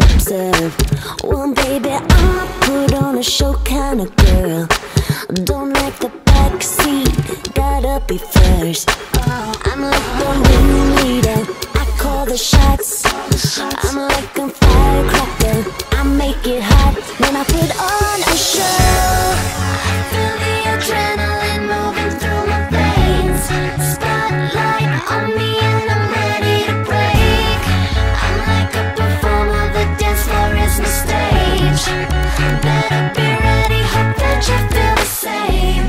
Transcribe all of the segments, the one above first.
observe. Well, baby, I'm a put on a show kind of girl. Don't like the backseat, gotta be first. I'm like the ringleader, I call the shots. I'm like a firecracker, I make it hot when I put on a show. Feel the adrenaline moving through my veins. Spotlight on me and I'm ready to break. I'm like a performer, the dance floor is my stage. Better be ready, hope that you feel the same.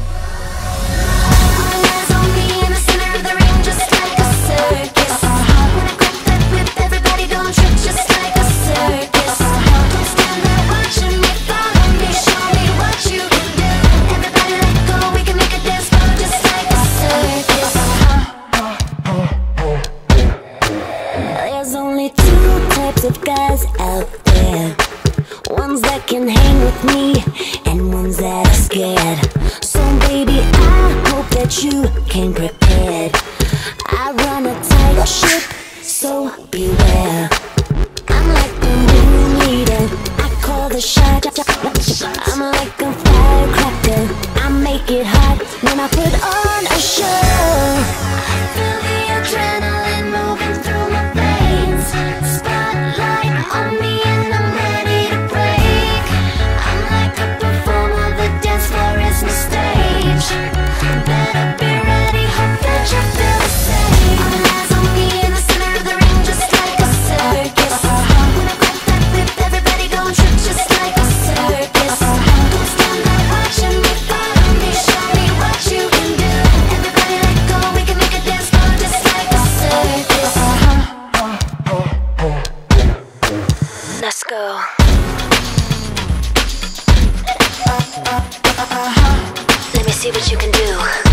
All eyes on me in the center of the ring, just like a circus. When I grip that whip, everybody gon' trip, just like a circus. Don't stand there watching me, follow me, show me what you can do. Everybody let go, we can make a dance floor just like a circus. There's only two types of guys out there. Ones that can hang with me and ones that are scared. So baby, I hope that you came prepared. I run a tight ship, so beware. I'm like the ringleader, I call the shots. I'm like a firecracker, I make it hot when I put on a show. Feel the adrenaline moving through my veins. Spotlight on me and I'm ready to break. I'm like a performer, the dance floor is my stage. Better be ready, hope that you feel the same. All eyes on me in the center of the ring, just like a circus. When I grip that whip, everybody gon' trip, just like a circus. Don't stand there watching me, follow me, show me what you can do. Everybody let go, we can make a dance floor just like a circus. Let's go. Let me see what you can do.